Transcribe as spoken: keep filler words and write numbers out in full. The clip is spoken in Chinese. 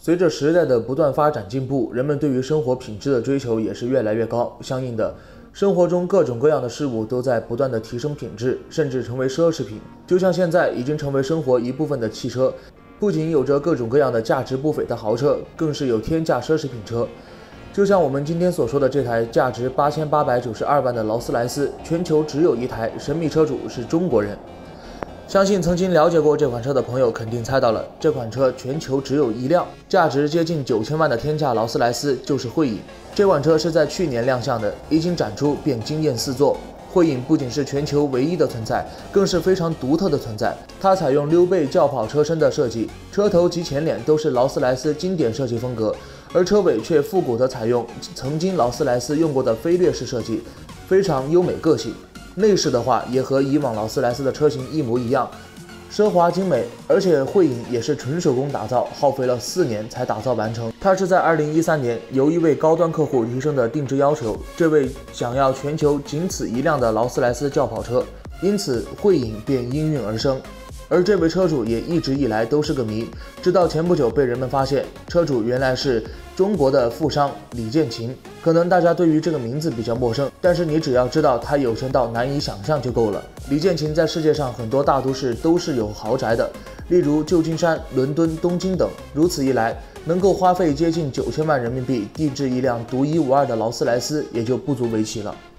随着时代的不断发展进步，人们对于生活品质的追求也是越来越高。相应的，生活中各种各样的事物都在不断的提升品质，甚至成为奢侈品。就像现在已经成为生活一部分的汽车，不仅有着各种各样的价值不菲的豪车，更是有天价奢侈品车。就像我们今天所说的这台价值八千八百九十二万的劳斯莱斯，全球只有一台，神秘车主是中国人。相信曾经了解过这款车的朋友肯定猜到了，这款车全球只有一辆，价值接近九千万的天价劳斯莱斯就是慧影。这款车是在去年亮相的，一经展出便惊艳四座。慧影不仅是全球唯一的存在，更是非常独特的存在。它采用溜背轿跑车身的设计，车头及前脸都是劳斯莱斯经典设计风格，而车尾却复古地采用曾经劳斯莱斯用过的飞掠式设计，非常优美个性。内饰的话也和以往劳斯莱斯的车型一模一样，奢华精美，而且慧影也是纯手工打造，耗费了四年才打造完成。它是在二零一三年由一位高端客户提升的定制要求，这位想要全球仅此一辆的劳斯莱斯轿跑车，因此慧影便应运而生。而这位车主也一直以来都是个谜，直到前不久被人们发现，车主原来是中国的富商李建琴。可能大家对于这个名字比较陌生，但是你只要知道他有钱到难以想象就够了。李建琴在世界上很多大都市都是有豪宅的，例如旧金山、伦敦、东京等。如此一来，能够花费接近九千万人民币定制一辆独一无二的劳斯莱斯也就不足为奇了。